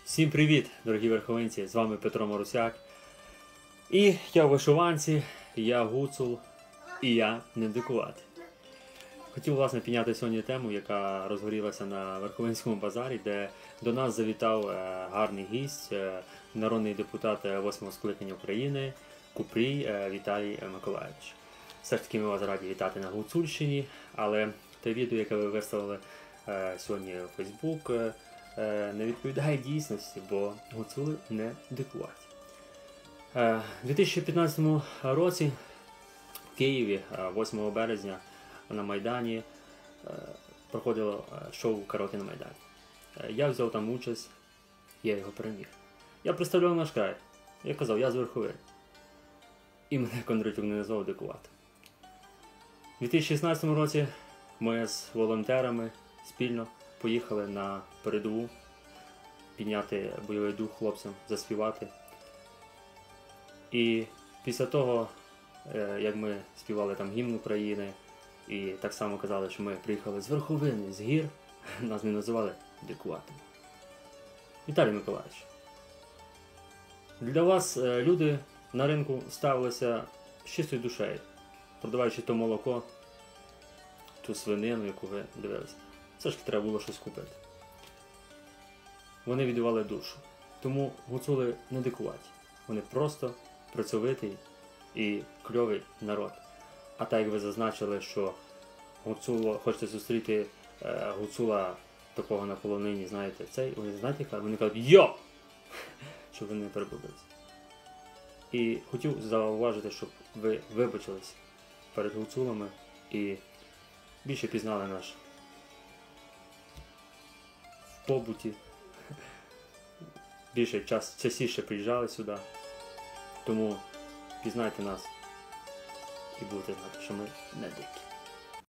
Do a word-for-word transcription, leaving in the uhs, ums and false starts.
Всім привіт, дорогі верховинці! З вами Петро Марусяк. І я в вишиванці, я гуцул, і я не дикувати. Хотів, власне, підняти сьогодні тему, яка розгорілася на Верховинському базарі, де до нас завітав гарний гість, народний депутат восьмого скликання України Купрій Віталій Миколайович. Все ж таки ми вас раді вітати на Гуцульщині, але те відео, яке ви виставили сьогодні у Фейсбук, не відповідає дійсності, бо гуцули не дикувати. У дві тисячі п'ятнадцятому році в Києві восьмого березня на Майдані проходило шоу «Караоке на Майдані». Я взяв там участь, я його переміг. Я представляв наш край. Я казав, я з Верховини. І мене Кондратюк не назвав дикувати. У дві тисячі шістнадцятому році ми з волонтерами спільно поїхали на передову підняти бойовий дух хлопцям, заспівати. І після того, як ми співали там гімн України, і так само казали, що ми приїхали з Верховини, з гір, нас не називали дикуватими. Віталій Миколайович, для вас люди на ринку ставилися з чистою душею, продаваючи то молоко, ту свинину, яку ви дивилися. Все ж таки треба було щось купити. Вони віддавали душу. Тому гуцули не дикуваті. Вони просто працьовитий і кльовий народ. А так як ви зазначили, що гуцуло, хочете зустріти е, гуцула такого на полонині, знаєте, цей, вони знаєте, як? Вони кажуть «Йо!», щоб вони не перебудилися. І хотів зауважити, щоб ви вибачились перед гуцулами і більше пізнали наш в побуті, більше час, частіше приїжджали сюди, тому пізнайте нас і будете знати, що ми не дикі.